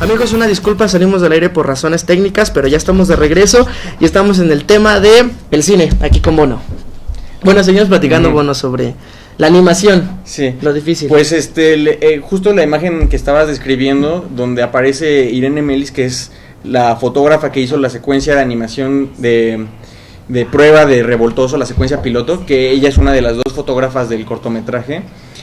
Amigos, una disculpa, salimos del aire por razones técnicas, pero ya estamos de regreso y estamos en el tema de el cine, aquí con Bono. Bueno, seguimos platicando, Bono, sobre la animación. Sí. Lo difícil. Pues justo la imagen que estabas describiendo, donde aparece Irene Melis, que es la fotógrafa que hizo la secuencia de animación de prueba de Revoltoso, la secuencia piloto, que ella es una de las dos fotógrafas del cortometraje.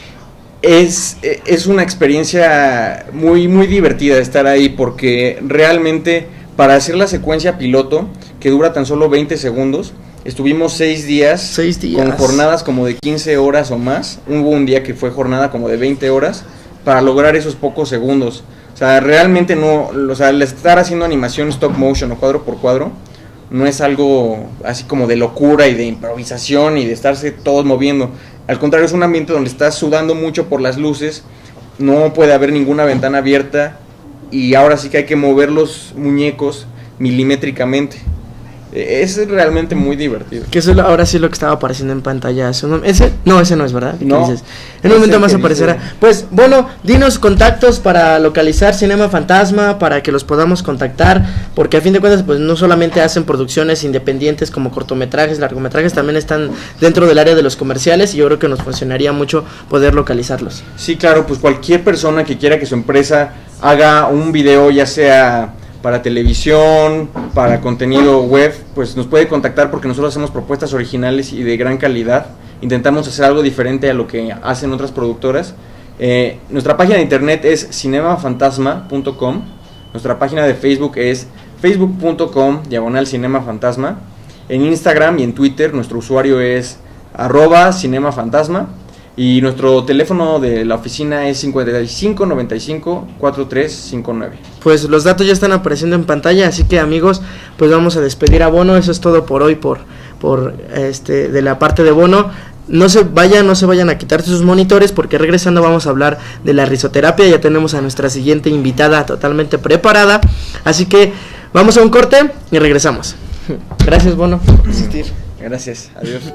Es una experiencia muy, muy divertida estar ahí, porque realmente para hacer la secuencia piloto, que dura tan solo 20 segundos, estuvimos 6 días con jornadas como de 15 horas o más. Hubo un día que fue jornada como de 20 horas para lograr esos pocos segundos. O sea, realmente no, o sea, el estar haciendo animación stop motion o cuadro por cuadro no es algo así como de locura y de improvisación y de estarse todos moviendo. Al contrario, es un ambiente donde estás sudando mucho por las luces, no puede haber ninguna ventana abierta y ahora sí que hay que mover los muñecos milimétricamente. Es realmente muy divertido. Que eso ahora sí es lo que estaba apareciendo en pantalla. Ese no es, ¿verdad? No. En un momento más aparecerá. Pues, bueno, dinos contactos para localizar Cinema Fantasma, para que los podamos contactar, porque a fin de cuentas, pues no solamente hacen producciones independientes como cortometrajes, largometrajes, también están dentro del área de los comerciales y yo creo que nos funcionaría mucho poder localizarlos. Sí, claro, pues cualquier persona que quiera que su empresa haga un video, ya sea para televisión, para contenido web, pues nos puede contactar, porque nosotros hacemos propuestas originales y de gran calidad. Intentamos hacer algo diferente a lo que hacen otras productoras. Nuestra página de internet es cinemafantasma.com. Nuestra página de Facebook es facebook.com/cinemafantasma. En Instagram y en Twitter nuestro usuario es @cinemafantasma. Y nuestro teléfono de la oficina es 55 95 4359. Pues los datos ya están apareciendo en pantalla, así que amigos, pues vamos a despedir a Bono. Eso es todo por hoy, por de la parte de Bono. No se vayan a quitarse sus monitores, porque regresando vamos a hablar de la risoterapia. Ya tenemos a nuestra siguiente invitada totalmente preparada, así que vamos a un corte y regresamos. Gracias, Bono, por asistir. Gracias, adiós.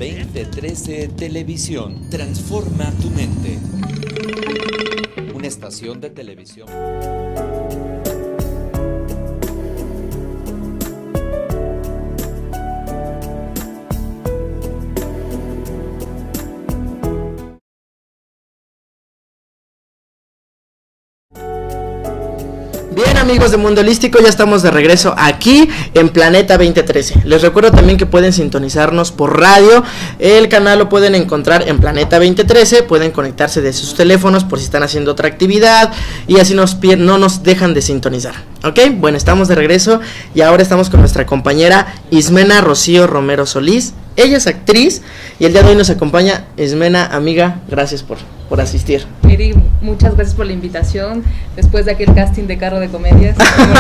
2013 Televisión. Transforma tu mente. Una estación de televisión. Bien, amigos de Mundo Holístico, ya estamos de regreso aquí en Planeta 2013. Les recuerdo también que pueden sintonizarnos por radio. El canal lo pueden encontrar en Planeta 2013. Pueden conectarse de sus teléfonos por si están haciendo otra actividad y así no nos dejan de sintonizar. Ok, bueno, estamos de regreso y ahora estamos con nuestra compañera Ismena Rocío Romero Solís. Ella es actriz y el día de hoy nos acompaña. Ismena, amiga, gracias por asistir. Miri, muchas gracias por la invitación. Después de aquel casting de Carro de Comedias.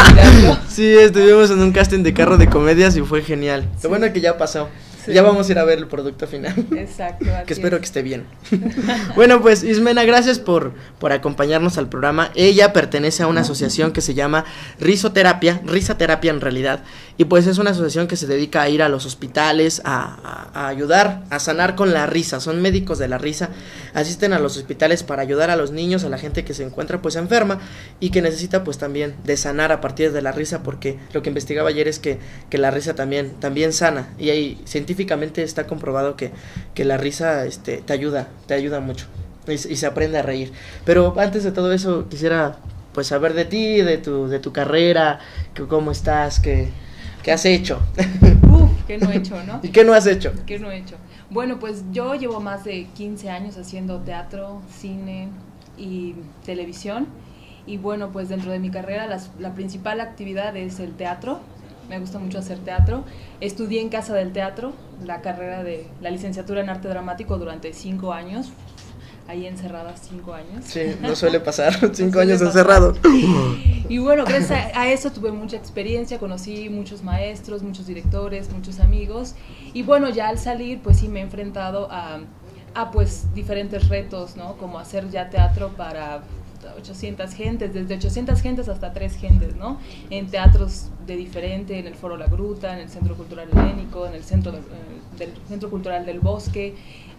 Sí, estuvimos en un casting de Carro de Comedias y fue genial. Sí. Lo bueno es que ya pasó. Sí. Ya vamos a ir a ver el producto final. Exacto. Que espero que esté bien. Bueno, pues Ismena, gracias por acompañarnos al programa. Ella pertenece a una asociación que se llama Risoterapia en realidad. Y pues es una asociación que se dedica a ir a los hospitales, a ayudar, a sanar con la risa. Son médicos de la risa. Asisten a los hospitales para ayudar a los niños, a la gente que se encuentra pues enferma y que necesita pues también de sanar a partir de la risa, porque lo que investigaba ayer es que la risa también sana. Y ahí científicamente está comprobado que la risa te ayuda mucho y se aprende a reír. Pero antes de todo eso quisiera pues saber de ti, de tu carrera, cómo estás, qué has hecho. ¿Qué no he hecho, no? ¿Y qué no has hecho? ¿Qué no he hecho? Bueno, pues yo llevo más de 15 años haciendo teatro, cine y televisión. Y bueno, pues dentro de mi carrera la principal actividad es el teatro. Me gusta mucho hacer teatro. Estudié en Casa del Teatro la carrera de la licenciatura en arte dramático durante 5 años. Ahí encerrada 5 años. Sí, no suele pasar, 5 años encerrado. Y bueno, gracias a eso tuve mucha experiencia, conocí muchos maestros, muchos directores, muchos amigos. Y bueno, ya al salir, pues sí me he enfrentado a pues diferentes retos, ¿no? Como hacer ya teatro para 800 gentes, desde 800 gentes hasta 3 gentes, ¿no? En teatros de diferente, en el Foro La Gruta, en el Centro Cultural Helénico, en el Centro Cultural del Bosque,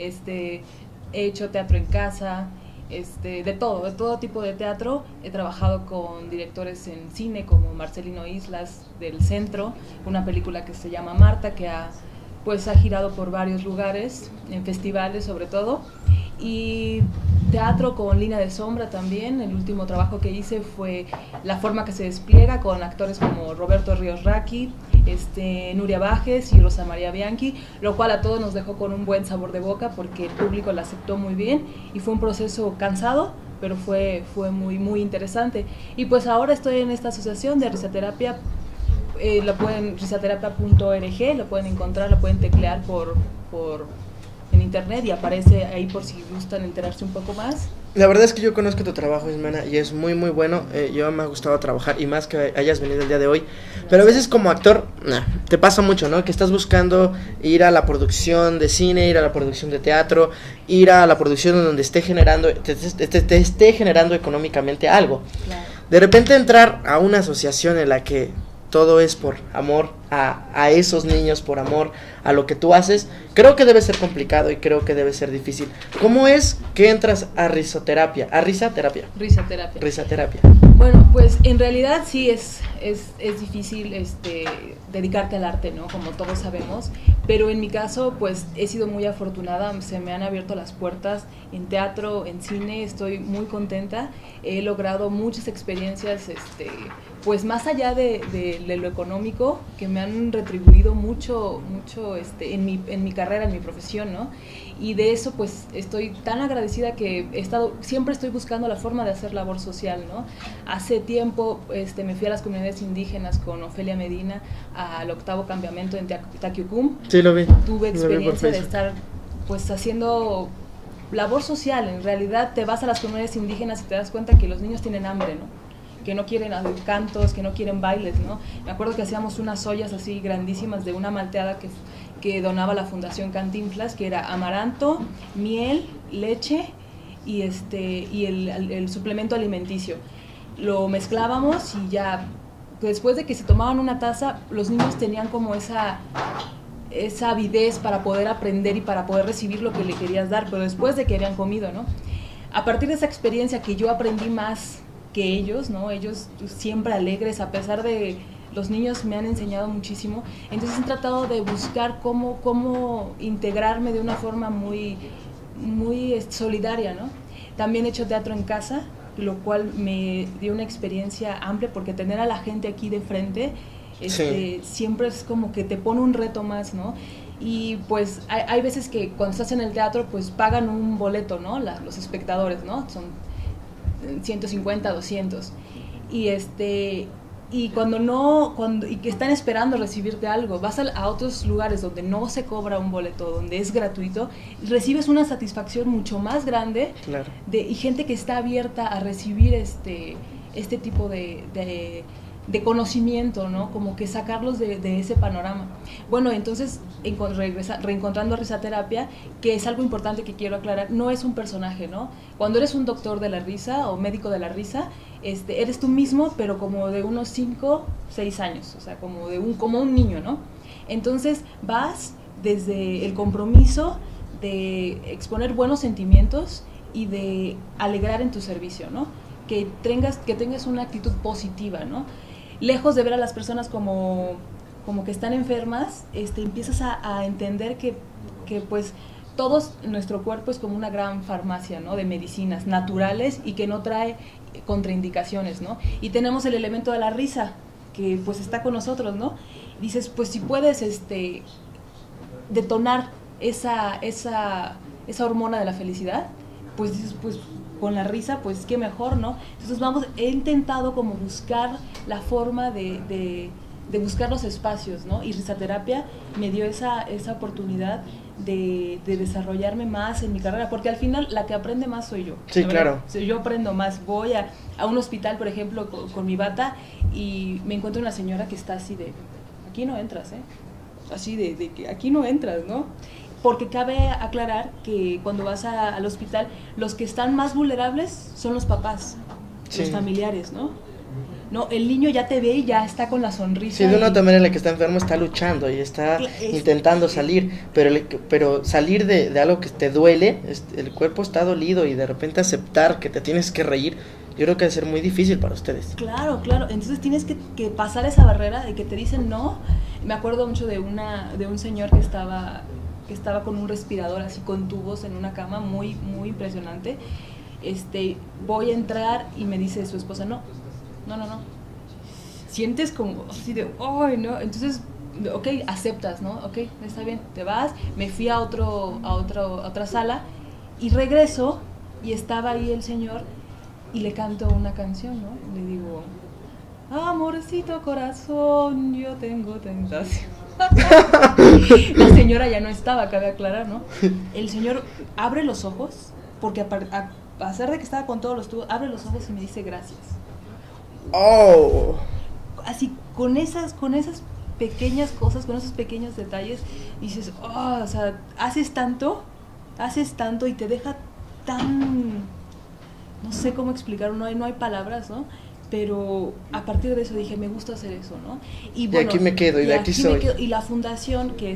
he hecho teatro en casa, de todo tipo de teatro. He trabajado con directores en cine como Marcelino Islas del Centro, una película que se llama Marta, que ha girado por varios lugares, en festivales sobre todo, y teatro con Línea de Sombra también. El último trabajo que hice fue La Forma que se despliega, con actores como Roberto Ríos Raqui, Nuria Bajes y Rosa María Bianchi, lo cual a todos nos dejó con un buen sabor de boca porque el público la aceptó muy bien y fue un proceso cansado, pero fue muy, muy interesante. Y pues ahora estoy en esta asociación de risoterapia. Risoterapia.org, lo pueden encontrar, lo pueden teclear en internet y aparece ahí por si gustan enterarse un poco más. La verdad es que yo conozco tu trabajo, Ismena, y es muy muy bueno. Yo me ha gustado trabajar y más que hayas venido el día de hoy. Gracias. Pero a veces como actor te pasa mucho, ¿no? Que estás buscando ir a la producción de cine, ir a la producción de teatro, ir a la producción donde esté generando, te esté generando económicamente algo. Claro. De repente entrar a una asociación en la que todo es por amor a esos niños, por amor a lo que tú haces, creo que debe ser complicado y creo que debe ser difícil. ¿Cómo es que entras a risoterapia? ¿A risaterapia? Risaterapia. Bueno, pues en realidad sí es difícil dedicarte al arte, ¿no? Como todos sabemos, pero en mi caso pues he sido muy afortunada, se me han abierto las puertas en teatro, en cine, estoy muy contenta, he logrado muchas experiencias, pues más allá de lo económico, que me han retribuido mucho en mi carrera, en mi profesión, ¿no? Y de eso pues estoy tan agradecida que siempre estoy buscando la forma de hacer labor social, ¿no? Hace tiempo me fui a las comunidades indígenas con Ofelia Medina al 8º campamento en Taquiucum. Sí, lo vi. Tuve experiencia de estar pues haciendo labor social. En realidad te vas a las comunidades indígenas y te das cuenta que los niños tienen hambre, ¿no? Que no quieren cantos, que no quieren bailes, ¿no? Me acuerdo que hacíamos unas ollas así grandísimas de una malteada que donaba la Fundación Cantinflas, que era amaranto, miel, leche y el suplemento alimenticio. Lo mezclábamos y ya después de que se tomaban una taza, los niños tenían como esa esa avidez para poder aprender y para poder recibir lo que le querías dar, pero después de que habían comido, ¿no? A partir de esa experiencia que yo aprendí más que ellos, ¿no? Ellos siempre alegres, a pesar de los niños me han enseñado muchísimo, entonces he tratado de buscar cómo integrarme de una forma muy solidaria, ¿no? También he hecho teatro en casa, lo cual me dio una experiencia amplia, porque tener a la gente aquí de frente siempre es como que te pone un reto más, ¿no? Y pues hay veces que cuando estás en el teatro pues pagan un boleto, ¿no? Los espectadores, ¿no? Son 150, 200. Y y que están esperando recibirte algo, vas a otros lugares donde no se cobra un boleto, donde es gratuito, recibes una satisfacción mucho más grande. Claro. Y gente que está abierta a recibir este tipo de conocimiento, ¿no? Como que sacarlos de ese panorama. Bueno, entonces, reencontrando a Risaterapia, que es algo importante que quiero aclarar, no es un personaje, ¿no? Cuando eres un doctor de la risa o médico de la risa, eres tú mismo, pero como de unos 5, 6 años, o sea, como un niño, ¿no? Entonces, vas desde el compromiso de exponer buenos sentimientos y de alegrar en tu servicio, ¿no? Que tengas una actitud positiva, ¿no? Lejos de ver a las personas como que están enfermas, empiezas a entender que pues nuestro cuerpo es como una gran farmacia, ¿no? De medicinas naturales y que no trae contraindicaciones, ¿no? Y tenemos el elemento de la risa, que pues está con nosotros, ¿no? Dices, pues si puedes detonar esa hormona de la felicidad, pues dices, pues con la risa, pues qué mejor, ¿no? Entonces he intentado como buscar la forma de buscar los espacios, ¿no? Y Risaterapia me dio esa oportunidad de desarrollarme más en mi carrera, porque al final la que aprende más soy yo. Sí, claro. Yo aprendo más. Voy a un hospital, por ejemplo, con mi bata, y me encuentro una señora que está así de, aquí no entras, ¿eh? Así de que aquí no entras, ¿no? Porque cabe aclarar que cuando vas al hospital, los que están más vulnerables son los papás, los familiares, ¿no? No, el niño ya te ve y ya está con la sonrisa. Sí, de una otra manera la que está enfermo está luchando y está intentando salir, pero salir de algo que te duele, el cuerpo está dolido, y de repente aceptar que te tienes que reír, yo creo que va a ser muy difícil para ustedes. Claro, entonces tienes que pasar esa barrera de que te dicen no. Me acuerdo mucho de un señor que estaba con un respirador así con tubos en una cama, muy, muy impresionante. Voy a entrar y me dice su esposa, no. Sientes como así de, ¡ay, no! Entonces, ok, aceptas, ¿no? Ok, está bien, te vas. Me fui a otra sala y regreso y estaba ahí el señor y le canto una canción, ¿no? Le digo, amorcito corazón, yo tengo tentación. La señora ya no estaba, cabe aclarar, ¿no? El señor abre los ojos, porque a pesar de que estaba con todos los tubos, abre los ojos y me dice gracias. Oh. Así, con esas pequeñas cosas, con esos pequeños detalles, dices, oh, o sea, haces tanto y te deja tan, no sé cómo explicarlo, no hay palabras, ¿no? Pero a partir de eso dije, me gusta hacer eso, ¿no? Y bueno, aquí me quedo, y de aquí soy. Y la fundación, que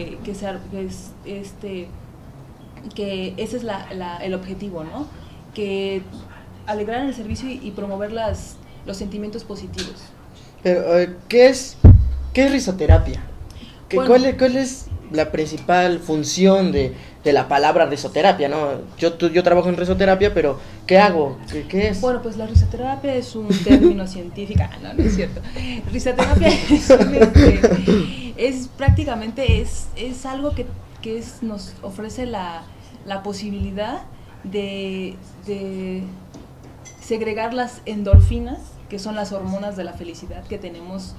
ese es el objetivo, ¿no? Que alegrar el servicio y promover los sentimientos positivos. Pero, ¿qué es risoterapia? Bueno, ¿Cuál es la principal función de la palabra risoterapia, ¿no? Yo trabajo en risoterapia, pero ¿qué hago? ¿Qué es? Bueno, pues la risoterapia es un término científico. No es cierto. Risoterapia es prácticamente es algo que nos ofrece la posibilidad de segregar las endorfinas, que son las hormonas de la felicidad que tenemos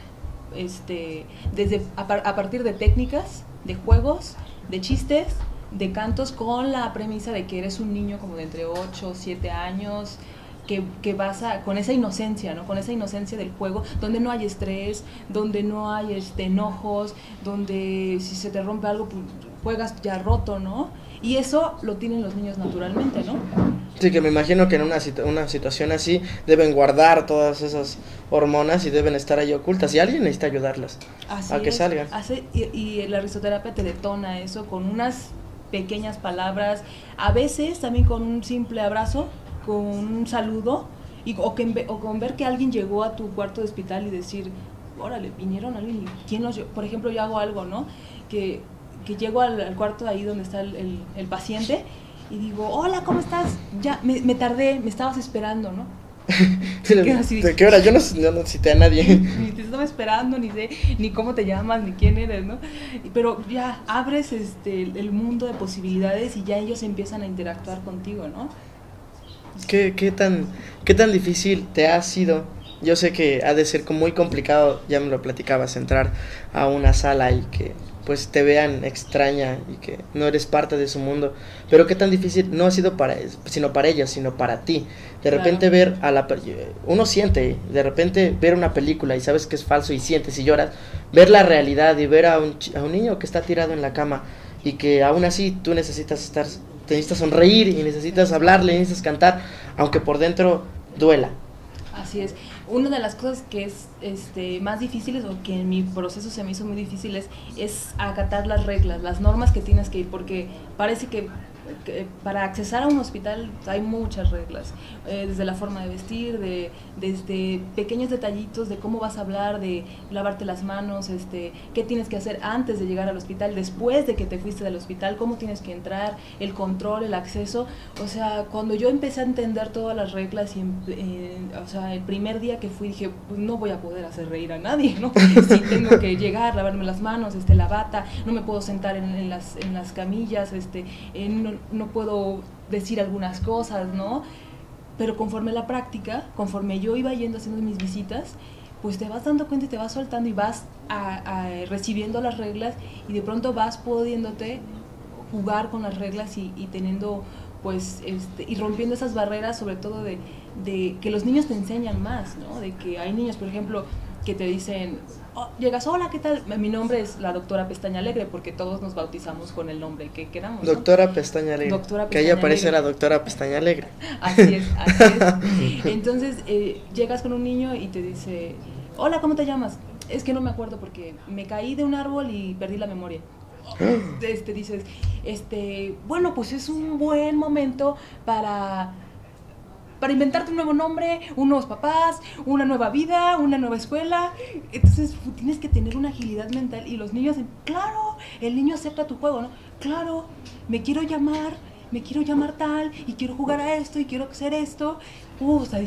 a partir de técnicas, de juegos, de chistes, de cantos, con la premisa de que eres un niño como de entre 8 o 7 años, que vas con esa inocencia, ¿no? Con esa inocencia del juego, donde no hay estrés, donde no hay enojos, donde si se te rompe algo, pues, juegas ya roto, ¿no? Y eso lo tienen los niños naturalmente, ¿no? Sí, que me imagino que en una situación así deben guardar todas esas hormonas y deben estar ahí ocultas y alguien necesita ayudarlas Así a que es, salgan. y la risoterapia te detona eso con unas pequeñas palabras, a veces también con un simple abrazo, con un saludo, o con ver que alguien llegó a tu cuarto de hospital y decir, órale, vinieron alguien, por ejemplo, yo hago algo, ¿no? Que llego al cuarto ahí donde está el paciente y digo, hola, ¿cómo estás? Ya, me tardé, me estabas esperando, ¿no? ¿De qué hora? Yo no cité a nadie. Ni te estaba esperando, ni sé ni cómo te llamas, ni quién eres, ¿no? Pero ya abres el mundo de posibilidades y ya ellos empiezan a interactuar contigo, ¿no? ¿Qué tan difícil te ha sido? Yo sé que ha de ser muy complicado, ya me lo platicabas, entrar a una sala y que pues te vean extraña y que no eres parte de su mundo, pero qué tan difícil no ha sido para ellos, sino para ti. De repente ver uno siente, de repente ver una película y sabes que es falso y sientes y lloras, ver la realidad y ver a un niño que está tirado en la cama y que aún así tú necesitas sonreír y necesitas hablarle, necesitas cantar, aunque por dentro duela. Así es. Una de las cosas que es más difíciles, o que en mi proceso se me hizo muy difíciles, es acatar las reglas, las normas que tienes que ir, porque parece que para accesar a un hospital hay muchas reglas, desde la forma de vestir, desde pequeños detallitos de cómo vas a hablar, de lavarte las manos, qué tienes que hacer antes de llegar al hospital, después de que te fuiste del hospital, cómo tienes que entrar, el control, el acceso. O sea, cuando yo empecé a entender todas las reglas o sea, el primer día que fui dije, pues no voy a poder hacer reír a nadie, ¿no? Sí, tengo que llegar, lavarme las manos, la bata, no me puedo sentar en las camillas, no puedo decir algunas cosas, ¿no? Pero conforme la práctica, conforme yo iba yendo haciendo mis visitas, pues te vas dando cuenta y te vas soltando y vas recibiendo las reglas y de pronto vas pudiéndote jugar con las reglas y teniendo, pues, y rompiendo esas barreras, sobre todo de que los niños te enseñan más, ¿no? De que hay niños, por ejemplo, que te dicen, llegas, hola, ¿qué tal? Mi nombre es la doctora Pestaña Alegre, porque todos nos bautizamos con el nombre que queramos, ¿no? Doctora Pestaña Alegre. Que ahí aparece la doctora Pestaña Alegre. Así es. Entonces, llegas con un niño y te dice, hola, ¿cómo te llamas? Es que no me acuerdo porque me caí de un árbol y perdí la memoria. Dices, bueno, pues es un buen momento para inventarte un nuevo nombre, unos papás, una nueva vida, una nueva escuela. Entonces tienes que tener una agilidad mental y los niños, claro, el niño acepta tu juego, ¿no? Claro, me quiero llamar tal y quiero jugar a esto y quiero hacer esto. O sea,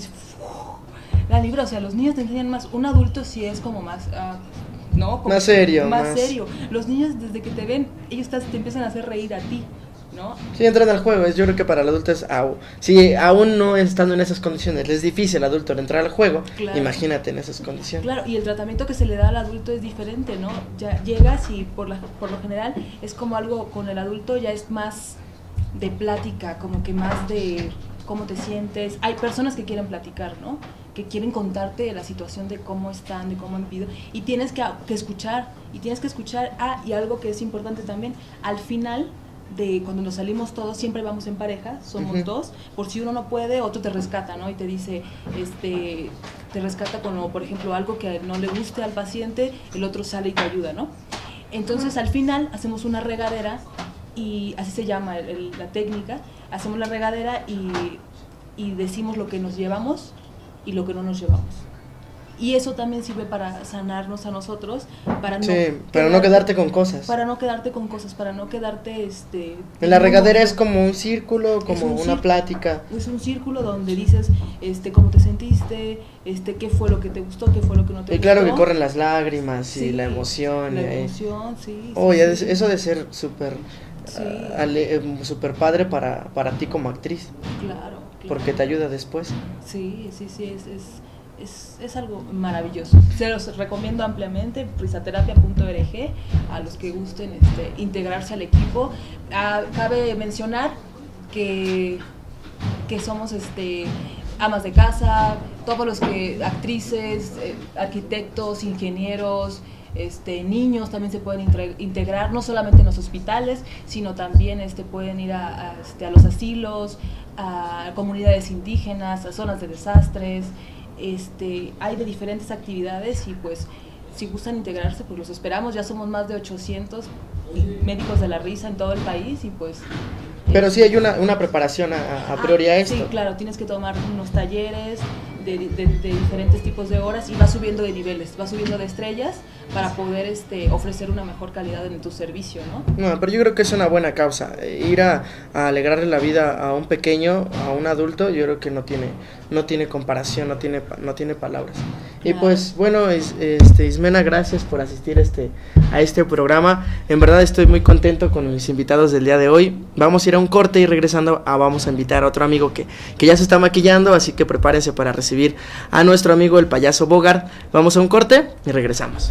la libra, o sea, los niños te enseñan más. Un adulto sí es como más, ¿no? Como más serio. Más serio. Los niños desde que te ven, ellos te empiezan a hacer reír a ti, ¿no? Sí, entran al juego. Yo creo que para el adulto si aún no estando en esas condiciones es difícil al adulto entrar al juego, claro. Imagínate en esas condiciones. Claro, y el tratamiento que se le da al adulto es diferente, ¿no? Ya llegas y por lo general es como algo con el adulto ya es más de plática, como que más de cómo te sientes. Hay personas que quieren platicar, ¿no? Que quieren contarte la situación de cómo están, de cómo han vivido, y tienes que escuchar, y algo que es importante también, al final de cuando nos salimos todos, siempre vamos en pareja, somos dos, por si uno no puede, otro te rescata, ¿no? Y te dice, te rescata con, por ejemplo, algo que no le guste al paciente, el otro sale y te ayuda, ¿no? Entonces, al final, hacemos una regadera, y así se llama la técnica, hacemos la regadera y decimos lo que nos llevamos y lo que no nos llevamos. Y eso también sirve para sanarnos a nosotros, para no quedarte con cosas. Para no quedarte con cosas, para no quedarte en la regadera es como un círculo, como una plática. Es un círculo donde dices cómo te sentiste, qué fue lo que te gustó, qué fue lo que no te gustó. Y claro que corren las lágrimas y la emoción. Eso de ser súper súper padre para ti como actriz. Claro. Porque te ayuda después. Sí, es algo maravilloso. Se los recomiendo ampliamente, risaterapia.org, a los que gusten integrarse al equipo. Cabe mencionar que somos amas de casa, todos los que actrices, arquitectos, ingenieros, niños también se pueden integrar, no solamente en los hospitales, sino también pueden ir a los asilos, a comunidades indígenas, a zonas de desastres, hay de diferentes actividades y pues si gustan integrarse pues los esperamos, ya somos más de 800 médicos de la risa en todo el país y pues... Pero sí hay una preparación a priori a esto. Sí, claro, tienes que tomar unos talleres de diferentes tipos de horas y vas subiendo de niveles, vas subiendo de estrellas para poder ofrecer una mejor calidad en tu servicio, ¿no? No, pero yo creo que es una buena causa. Ir a alegrarle la vida a un pequeño, a un adulto, yo creo que no tiene comparación, no tiene palabras. Y pues bueno, Ismena, gracias por asistir a este programa. En verdad estoy muy contento con mis invitados del día de hoy. Vamos a ir a un corte y regresando vamos a invitar a otro amigo que ya se está maquillando, así que prepárense para recibir a nuestro amigo el payaso Bogart. Vamos a un corte y regresamos.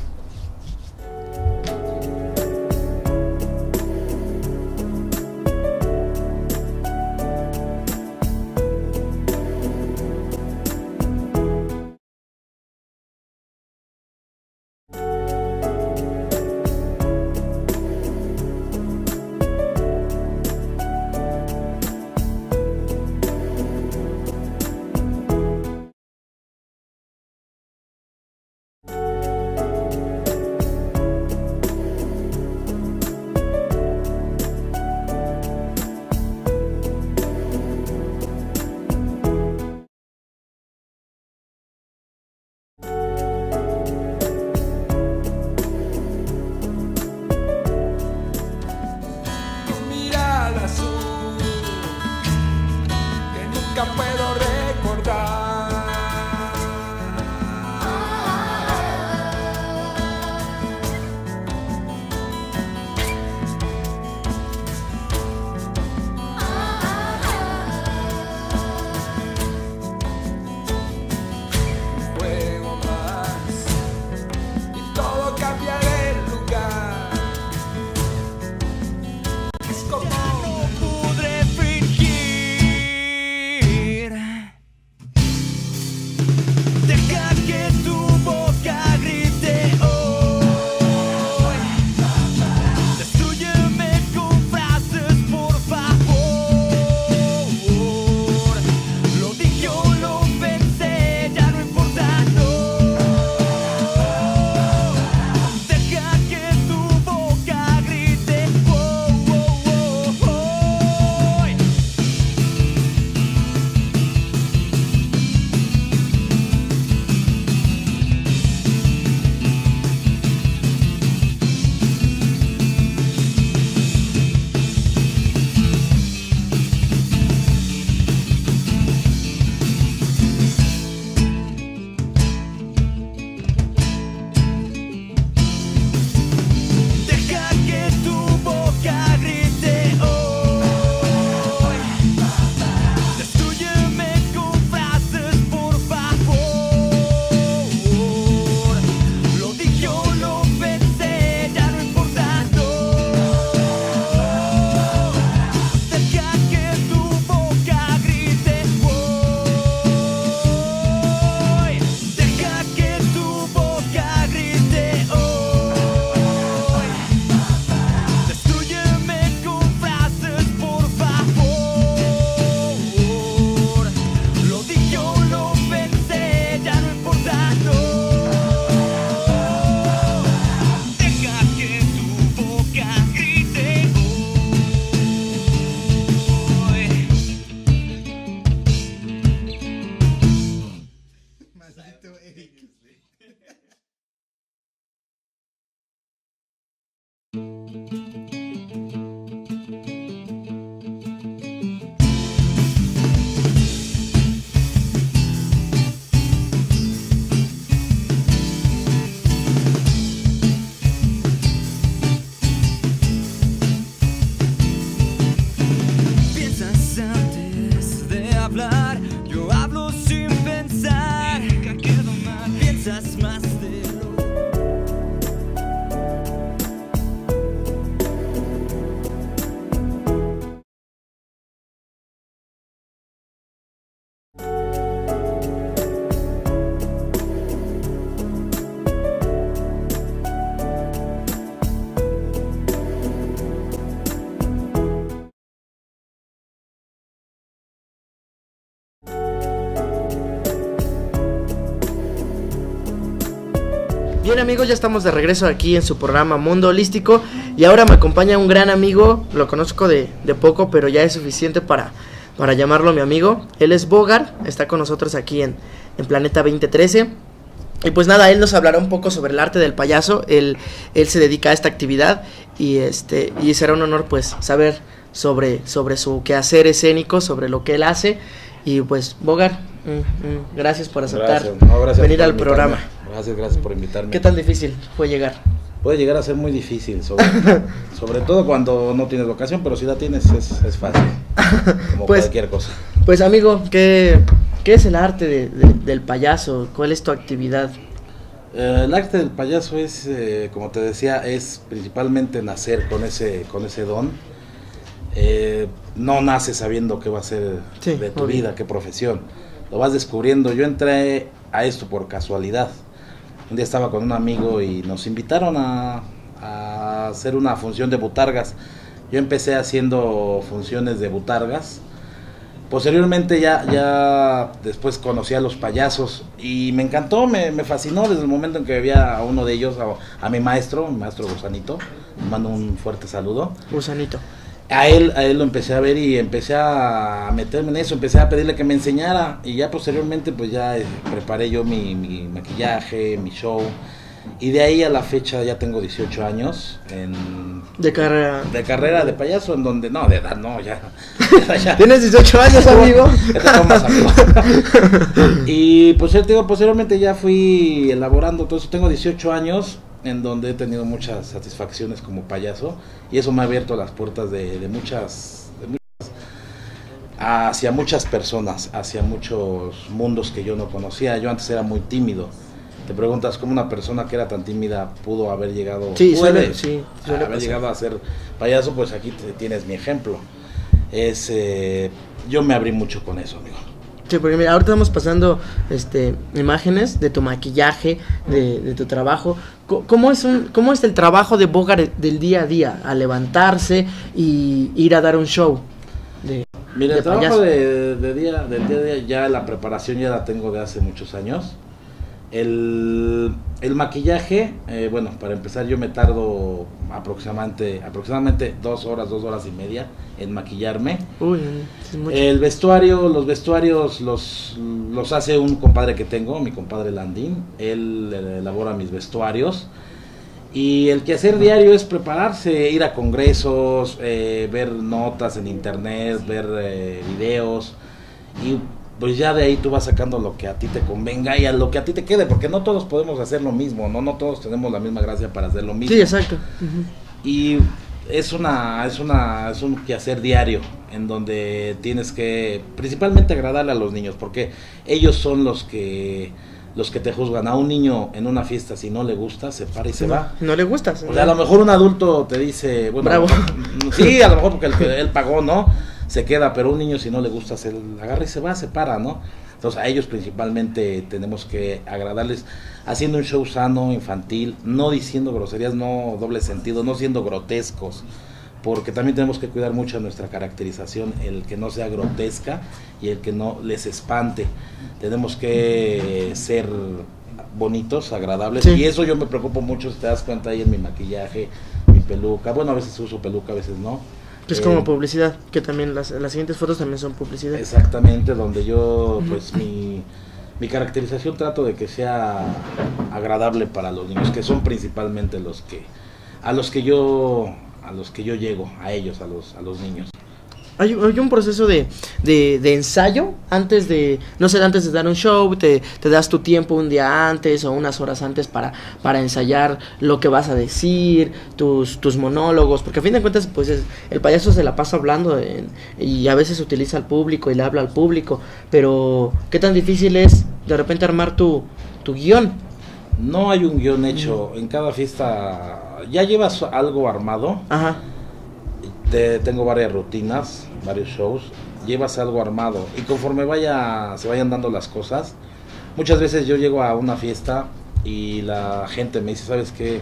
Bien amigos, ya estamos de regreso aquí en su programa Mundo Holístico y ahora me acompaña un gran amigo, lo conozco de poco, pero ya es suficiente para llamarlo mi amigo. Él es Bogar, está con nosotros aquí en Planeta 2013 y pues nada, él nos hablará un poco sobre el arte del payaso. Él se dedica a esta actividad y será un honor pues saber sobre su quehacer escénico, sobre lo que él hace. Y pues Bogar, gracias por aceptar venir al programa. Gracias por invitarme. ¿Qué tan difícil fue llegar? Puede llegar a ser muy difícil, sobre todo cuando no tienes vocación, pero si la tienes es fácil, como pues, cualquier cosa. Pues amigo, ¿qué es el arte del payaso? ¿Cuál es tu actividad? El arte del payaso es, como te decía, es principalmente nacer con ese don. No naces sabiendo qué va a ser de tu vida, qué profesión. Lo vas descubriendo. Yo entré a esto por casualidad. Un día estaba con un amigo y nos invitaron a hacer una función de botargas. Yo empecé haciendo funciones de botargas. Posteriormente ya después conocí a los payasos y me encantó, me fascinó desde el momento en que vi a uno de ellos, a mi maestro Gusanito. Le mando un fuerte saludo. Gusanito. A él lo empecé a ver y empecé a meterme en eso, empecé a pedirle que me enseñara y ya posteriormente pues ya preparé yo mi maquillaje, mi show y de ahí a la fecha ya tengo 18 años de carrera de payaso, en donde no, de edad no, ya. ¿Tienes 18 años, amigo? Más, amigo. Y pues te digo, posteriormente ya fui elaborando todo eso, tengo 18 años en donde he tenido muchas satisfacciones como payaso y eso me ha abierto las puertas de muchas hacia muchas personas, hacia muchos mundos que yo no conocía. Yo antes era muy tímido. Te preguntas cómo una persona que era tan tímida pudo haber llegado, llegado a ser payaso. Pues aquí tienes mi ejemplo. Yo me abrí mucho con eso, amigo. Sí, porque mira, ahorita estamos pasando imágenes de tu maquillaje, de tu trabajo. ¿Cómo es el trabajo de Bogar del día a día, a levantarse y ir a dar un show? Mira, el trabajo del día a día, ya la preparación ya la tengo de hace muchos años. El maquillaje, bueno, para empezar yo me tardo aproximadamente 2 horas y media en maquillarme. Uy, es mucho. Los vestuarios los hace un compadre que tengo, mi compadre Landín. Él elabora mis vestuarios. Y el quehacer diario es prepararse, ir a congresos, ver notas en internet, ver videos y pues ya de ahí tú vas sacando lo que a ti te convenga y a lo que a ti te quede, porque no todos podemos hacer lo mismo, no todos tenemos la misma gracia para hacer lo mismo. Sí, exacto. Y es un quehacer diario en donde tienes que principalmente agradarle a los niños, porque ellos son los que te juzgan. A un niño en una fiesta, si no le gusta, se para y se va. No le gusta. O sea, a lo mejor un adulto te dice, bueno, bravo. Sí, a lo mejor porque él pagó, ¿no? Se queda, pero un niño si no le gusta, se agarra y se va, se para, ¿no? Entonces a ellos principalmente tenemos que agradarles haciendo un show sano, infantil, no diciendo groserías, no doble sentido, no siendo grotescos, porque también tenemos que cuidar mucho nuestra caracterización, el que no sea grotesca y el que no les espante. Tenemos que ser bonitos, agradables, sí. Y eso yo me preocupo mucho, si te das cuenta ahí en mi maquillaje, mi peluca, bueno, a veces uso peluca, a veces no. Es como publicidad, que también las siguientes fotos también son publicidad. Exactamente, donde yo, pues mi caracterización trato de que sea agradable para los niños, que son principalmente a los que yo llego, a ellos, a los niños. Hay un proceso de ensayo antes de dar un show, te das tu tiempo un día antes o unas horas antes para ensayar lo que vas a decir, tus monólogos, porque a fin de cuentas pues el payaso se la pasa hablando y a veces utiliza al público y le habla al público, pero ¿qué tan difícil es de repente armar tu guión? No hay un guión hecho, en cada fiesta ya llevas algo armado. Ajá. Tengo varias rutinas, varios shows, llevas algo armado y conforme se vayan dando las cosas, muchas veces yo llego a una fiesta y la gente me dice, ¿sabes qué?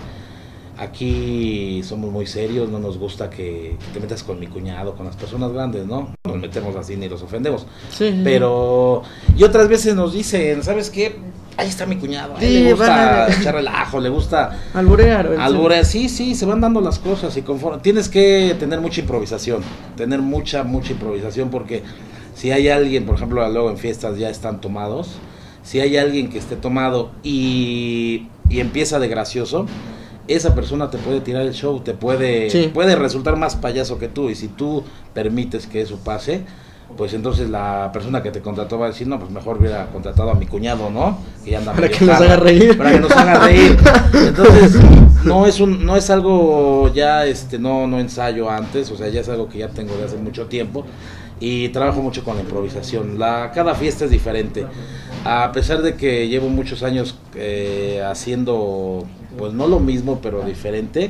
Aquí somos muy serios, no nos gusta que te metas con mi cuñado, con las personas grandes, ¿no? Nos metemos así ni los ofendemos. Sí. Pero, y otras veces nos dicen, ¿sabes qué? ahí está mi cuñado, a Sí, él le gusta vale. echar relajo, le gusta Alburear. alburear, sí, se van dando las cosas y conforme, tienes que tener mucha improvisación, mucha improvisación, porque si hay alguien, por ejemplo, luego en fiestas ya están tomados, si hay alguien que esté tomado y empieza de gracioso, esa persona te puede tirar el show, puede resultar más payaso que tú, y si tú permites que eso pase, pues entonces la persona que te contrató va a decir, no, pues mejor hubiera contratado a mi cuñado, ¿no? Que ya anda Para medio que nos tarde, haga reír. para que nos haga reír. Entonces, no es algo ya, no ensayo antes, o sea, ya es algo que ya tengo de hace mucho tiempo, y trabajo mucho con la improvisación. Cada fiesta es diferente. A pesar de que llevo muchos años haciendo, pues no lo mismo, pero diferente,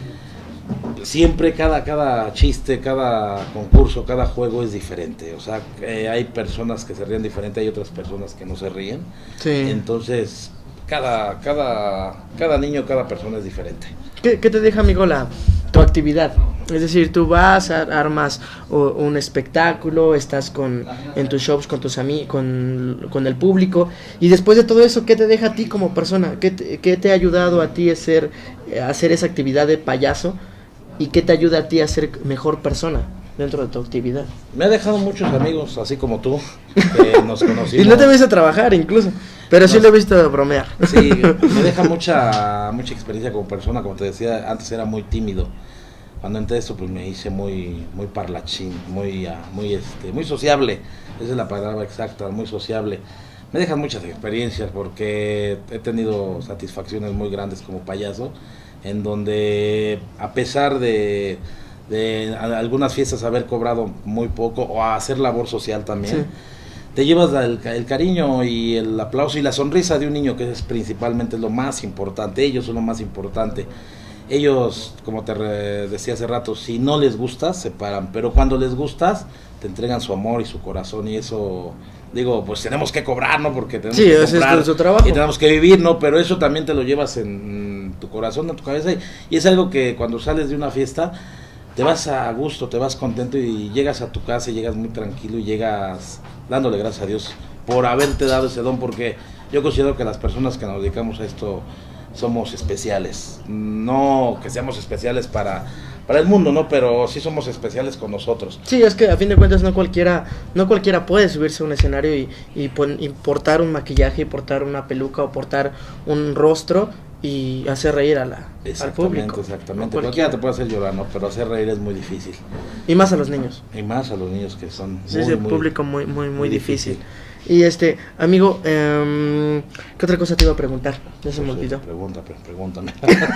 siempre cada chiste, cada concurso, cada juego es diferente. O sea, hay personas que se ríen diferente, hay otras personas que no se ríen. Sí. Entonces, cada niño, cada persona es diferente. ¿Qué te deja, amigo, tu actividad? Es decir, tú vas, armas un espectáculo, estás en tus shows con tus amigos, con el público, y después de todo eso, ¿qué te deja a ti como persona? ¿Qué te ha ayudado a ti a hacer esa actividad de payaso? ¿Y qué te ayuda a ti a ser mejor persona dentro de tu actividad? Me ha dejado muchos amigos, así como tú, que nos conocimos. Y no te he visto trabajar incluso, pero sí lo he visto bromear. Sí, me deja mucha experiencia como persona. Como te decía, antes era muy tímido. Cuando entré esto, pues me hice muy parlachín, muy sociable. Esa es la palabra exacta, muy sociable. Me dejan muchas experiencias porque he tenido satisfacciones muy grandes como payaso, en donde a pesar de algunas fiestas haber cobrado muy poco o hacer labor social también, sí, te llevas el cariño y el aplauso y la sonrisa de un niño, que es principalmente lo más importante. Ellos son lo más importante. Ellos, como te decía hace rato, si no les gustas, se paran, pero cuando les gustas, te entregan su amor y su corazón, y eso, digo, pues tenemos que cobrar, ¿no? Porque tenemos que comprar, es su trabajo, y tenemos que vivir, ¿no? Pero eso también te lo llevas en tu corazón, en tu cabeza, y es algo que cuando sales de una fiesta, te vas a gusto, te vas contento, y llegas a tu casa y llegas muy tranquilo, y llegas dándole gracias a Dios por haberte dado ese don, porque yo considero que las personas que nos dedicamos a esto somos especiales. No que seamos especiales para el mundo, ¿no? Pero sí somos especiales con nosotros. Sí, es que a fin de cuentas no cualquiera puede subirse a un escenario y portar un maquillaje, y portar una peluca, o portar un rostro y hacer reír al público. Exactamente, cualquiera te puede hacer llorar, ¿no? Pero hacer reír es muy difícil. Y más a los niños. Y más a los niños, que son público muy difícil. Y amigo, ¿qué otra cosa te iba a preguntar? Ya se me olvidó. Pregúntame.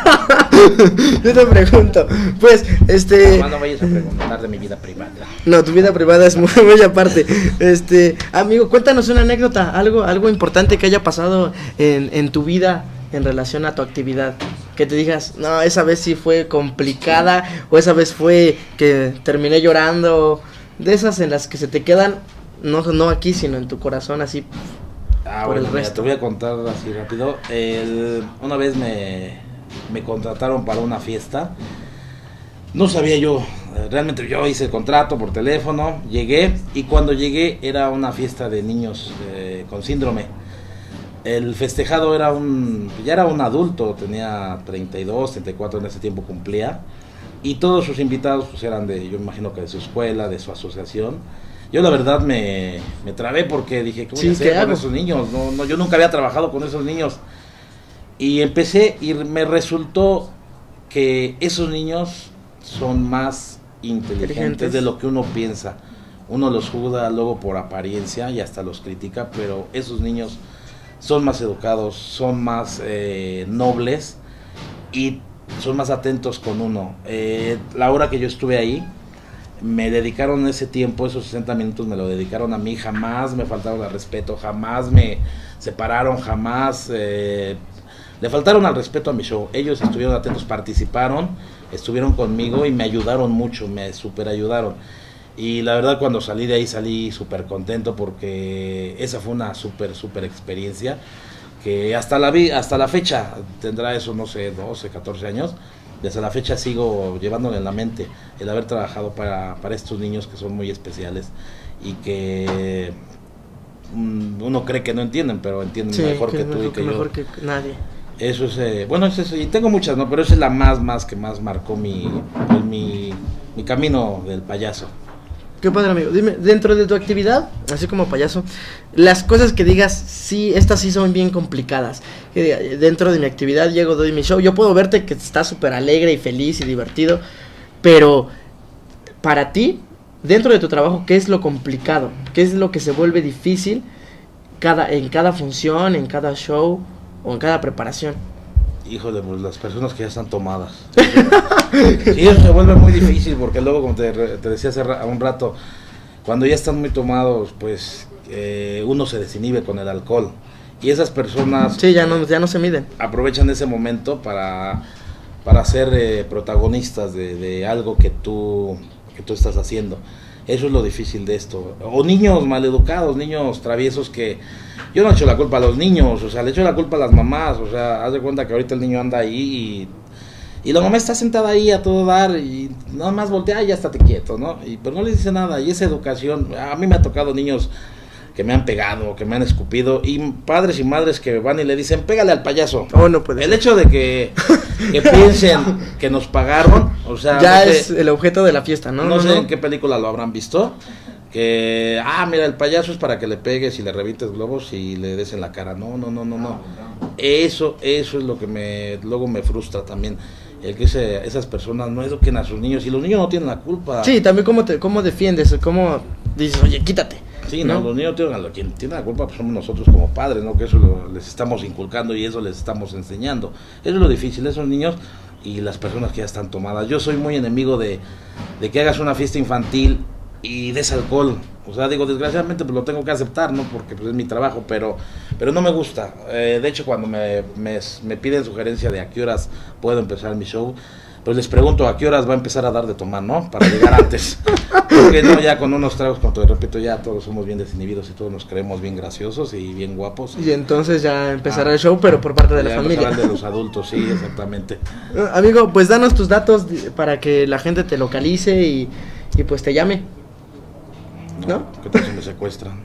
Yo te pregunto, pues, No vayas a preguntar de mi vida privada. No, tu vida privada es muy aparte. Amigo, cuéntanos una anécdota, algo importante que haya pasado en tu vida en relación a tu actividad. Que te digas, no, esa vez sí fue complicada, o esa vez fue que terminé llorando. De esas en las que se te quedan, no aquí, sino en tu corazón, así por el resto. Te voy a contar así rápido. Una vez me contrataron para una fiesta. No sabía yo, realmente yo hice el contrato por teléfono, llegué, y cuando llegué era una fiesta de niños con síndrome. El festejado ya era un adulto, tenía 32, 34 en ese tiempo cumplía, y todos sus invitados pues eran yo imagino que de su escuela, de su asociación. Yo la verdad me trabé, porque dije, ¿qué voy a hacer con esos niños? No, yo nunca había trabajado con esos niños. Y empecé, y me resultó que esos niños son más inteligentes de lo que uno piensa. Uno los juzga luego por apariencia y hasta los critica, pero esos niños son más educados, son más nobles, y son más atentos con uno. La hora que yo estuve ahí, me dedicaron ese tiempo, esos 60 minutos me lo dedicaron a mí. Jamás me faltaron al respeto, jamás me separaron, jamás le faltaron al respeto a mi show. Ellos estuvieron atentos, participaron, estuvieron conmigo y me ayudaron mucho, me super ayudaron. Y la verdad, cuando salí de ahí, salí súper contento, porque esa fue una súper experiencia, que hasta la fecha, tendrá eso, no sé, 12, 14 años, desde la fecha sigo llevándole en la mente el haber trabajado para estos niños que son muy especiales, y que uno cree que no entienden, pero entienden Sí, mejor que tú y que yo. mejor que nadie. Eso es, bueno, es eso, y tengo muchas, ¿no? Pero esa es la que más marcó mi camino del payaso. Qué padre, amigo. Dime, dentro de tu actividad, así como payaso, las cosas que digas, sí, estas sí son bien complicadas. Que diga, dentro de mi actividad llego, doy mi show. Yo puedo verte que estás súper alegre y feliz y divertido, pero para ti, dentro de tu trabajo, ¿qué es lo complicado? ¿Qué es lo que se vuelve difícil en cada función, en cada show o en cada preparación? Híjole, pues las personas que ya están tomadas. Sí, eso se vuelve muy difícil porque luego, como te decía hace un rato, cuando ya están muy tomados, pues uno se desinhibe con el alcohol. Y esas personas Sí, ya no se miden. aprovechan ese momento para ser protagonistas de algo que tú estás haciendo. Eso es lo difícil de esto. O niños maleducados, niños traviesos que... Yo no echo la culpa a los niños, o sea, le echo la culpa a las mamás. O sea, haz de cuenta que ahorita el niño anda ahí y la mamá está sentada ahí a todo dar y nada más voltea y ya estate quieto, ¿no? Pero no le dice nada. Y esa educación, a mí me ha tocado niños que me han pegado, que me han escupido, y padres y madres que van y le dicen, pégale al payaso. Oh, no puede El ser. hecho de que piensen que nos pagaron, o sea, Ya no sé, es el objeto de la fiesta, ¿no? no sé en qué película lo habrán visto, que, mira, el payaso es para que le pegues y le revientes globos y le des en la cara. No. Eso es lo que luego me frustra también, el que esas personas no eduquen a sus niños, y los niños no tienen la culpa. Sí, también cómo defiendes, cómo dices, oye, quítate. Sí, no, los niños quien tiene la culpa pues somos nosotros como padres, ¿no? Que eso les estamos inculcando y eso les estamos enseñando. Eso es lo difícil, esos niños y las personas que ya están tomadas. Yo soy muy enemigo de que hagas una fiesta infantil y des alcohol. O sea, digo, desgraciadamente pues lo tengo que aceptar, ¿no? Porque pues es mi trabajo, pero no me gusta. De hecho, cuando me piden sugerencia de a qué horas puedo empezar mi show, pues les pregunto a qué horas va a empezar a dar de tomar, ¿no? Para llegar antes. Porque no, ya con unos tragos, como te repito, ya todos somos bien desinhibidos y todos nos creemos bien graciosos y bien guapos. Y entonces ya empezará el show, pero por parte de la Ya familia. empezará el de los adultos, sí, exactamente. Amigo, pues danos tus datos para que la gente te localice y pues te llame. ¿No? ¿Qué tal si me secuestran?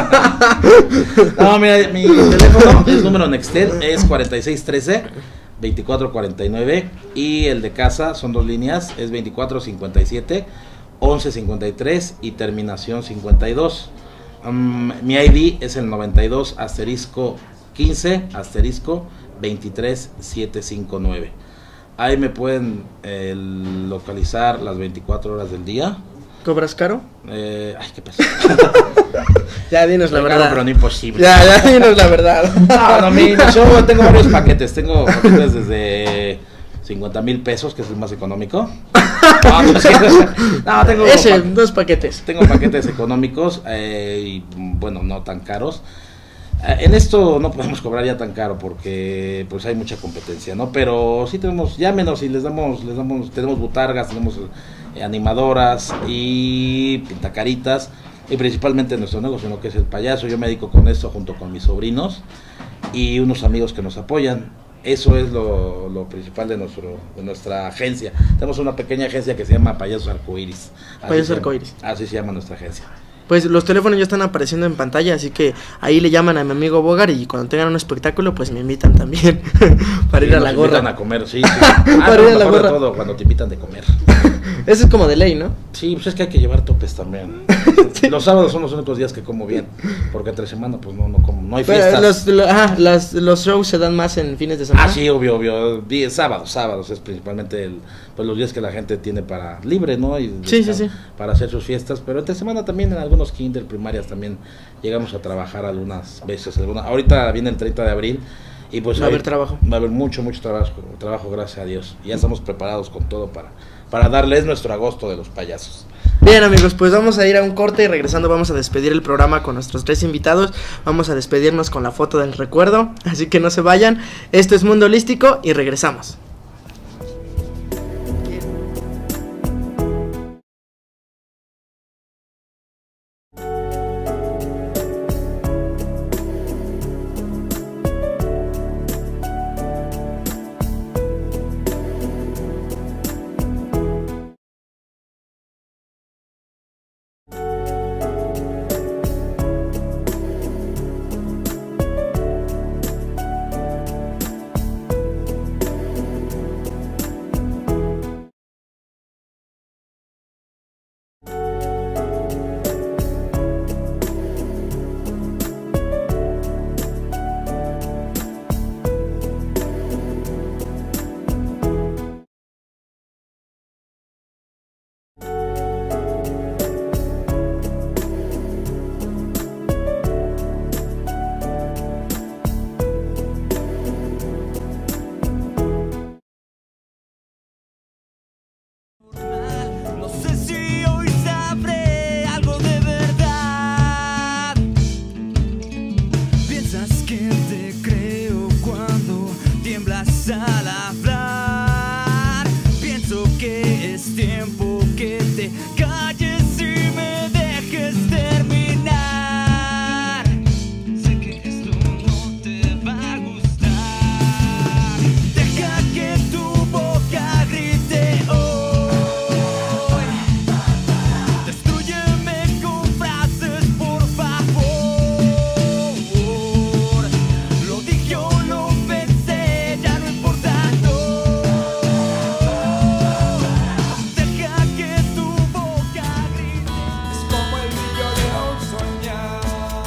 No, mira, mi teléfono, el número Nextel es 4613-2449 y el de casa son 2 líneas, es 2457-1153 y terminación 52. Mi ID es el 92*15*23759. Ahí me pueden localizar las 24 horas del día. ¿Cobras caro? Qué pesado. Ya dinos la verdad. Pero no imposible. Ya dinos la verdad. No, mi show tengo varios paquetes. Tengo paquetes desde 50,000 pesos, que es el más económico. Tengo dos paquetes. Tengo paquetes económicos y bueno, no tan caros. En esto no podemos cobrar ya tan caro porque pues hay mucha competencia, ¿no? Pero sí llámenos y tenemos botargas, tenemos animadoras y pintacaritas, y principalmente nuestro negocio, ¿no? Que es el payaso. Yo me dedico con esto junto con mis sobrinos y unos amigos que nos apoyan. Eso es lo principal de nuestra agencia. Tenemos una pequeña agencia que se llama Payasos Arcoiris. Payasos Arcoiris. Así se llama nuestra agencia. Pues los teléfonos ya están apareciendo en pantalla, así que ahí le llaman a mi amigo Bogar y cuando tengan un espectáculo, pues me invitan también para ir a la gorra. Nos invitan a comer, sí. Para ir a la gorra. Todo, cuando te invitan de comer. Eso es como de ley, ¿no? Sí, pues es que hay que llevar topes también. Sí. Los sábados son los únicos días que como bien, porque entre semana pues no como, no hay fiestas. Los shows se dan más en fines de semana. Sí, obvio. Sábados es principalmente los días que la gente tiene para libre, ¿no? Y sí. Para hacer sus fiestas, pero entre semana también en algunos kinder, primarias también llegamos a trabajar algunas veces. Ahorita viene el 30 de abril y pues va a haber trabajo. Va a haber mucho trabajo, gracias a Dios. Ya estamos preparados con todo para darles nuestro agosto de los payasos. Bien, amigos, pues vamos a ir a un corte y regresando vamos a despedir el programa con nuestros 3 invitados. Vamos a despedirnos con la foto del recuerdo, así que no se vayan. Esto es Mundo Holístico y regresamos. al hablar. Pienso que es tiempo que te calles y me dejes terminar. Sé que esto no te va a gustar. Deja que tu boca grite hoy. Destrúyeme con frases, por favor. Lo dije o lo pensé, ya no importa. Deja que tu boca grite. Es como el brillo de un soñar.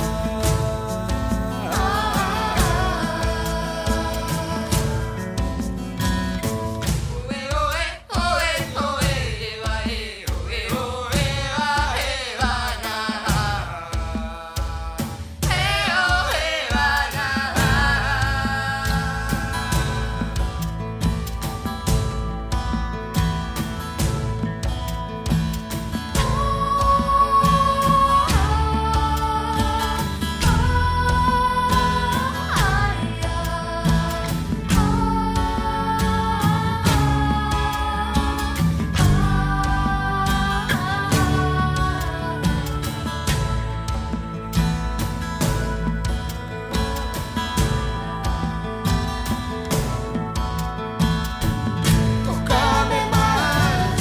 Tócame más.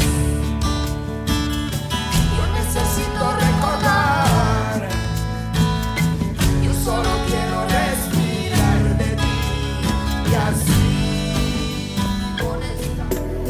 Yo necesito recordar. Yo solo quiero respirar de ti. Y así con esta.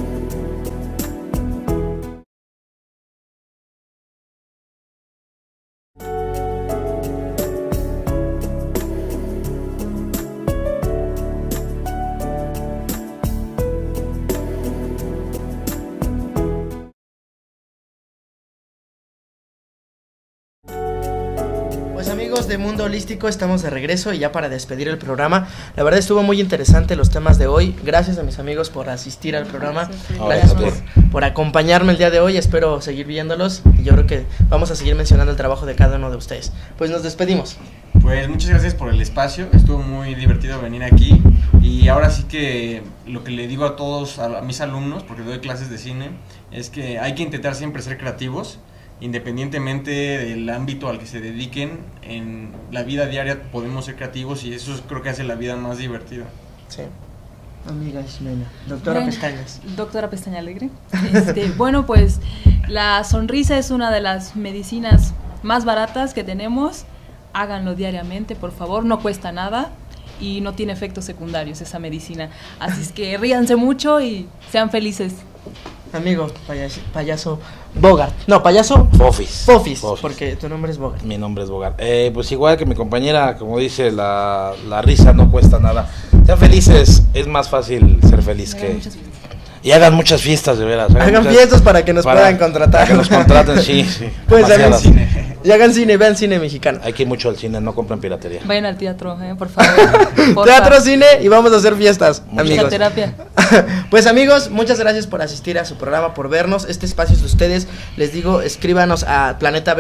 Pues amigos de Mundo Holístico, estamos de regreso y ya para despedir el programa. La verdad estuvo muy interesante los temas de hoy. Gracias a mis amigos por asistir al programa. Gracias por acompañarme el día de hoy. Espero seguir viéndolos y yo creo que vamos a seguir mencionando el trabajo de cada uno de ustedes. Pues nos despedimos. Pues muchas gracias por el espacio, estuvo muy divertido venir aquí y ahora sí que lo que le digo a todos, a mis alumnos, porque doy clases de cine, es que hay que intentar siempre ser creativos, independientemente del ámbito al que se dediquen. En la vida diaria podemos ser creativos y eso creo que hace la vida más divertida. Sí. Amiga Ximena, doctora Bueno, Pestañas. Doctora Pestaña Alegre. Bueno, pues la sonrisa es una de las medicinas más baratas que tenemos. Háganlo diariamente, por favor, no cuesta nada y no tiene efectos secundarios esa medicina. Así es que ríanse mucho y sean felices. Amigo, payaso Bogart. No, payaso Fofis. Fofis, porque tu nombre es Bogart. Mi nombre es Bogart. Pues igual que mi compañera, como dice, la risa no cuesta nada. Sean felices, es más fácil ser feliz Hagan que... muchas fiestas. Y hagan muchas fiestas, de veras. Hagan muchas- fiestas para que nos puedan contratar. Para que nos contraten, sí. Pues hagan demasiadas. cine. Y hagan cine, vean cine mexicano. Hay que ir mucho al cine, no compren piratería. Vayan al teatro, por favor. Porfa. Teatro, cine y vamos a hacer fiestas, amigos. Terapia. Pues amigos, muchas gracias por asistir a su programa, por vernos. Este espacio es de ustedes. Les digo, escríbanos a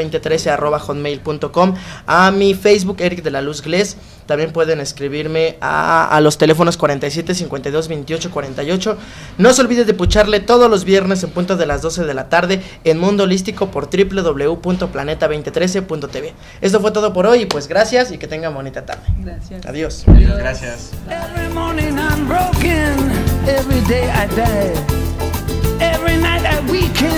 planeta2013@hotmail.com, a mi Facebook, Eric de la Luz Glés. También pueden escribirme a los teléfonos 47 52 28 48. No se olviden de pucharle todos los viernes en punto de las 12 de la tarde en Mundo Holístico por www.planeta2013.tv. Esto fue todo por hoy y pues gracias y que tengan bonita tarde. Gracias. Adiós. Adiós, gracias. Every morning I'm broken, every day I die, every night I weaken.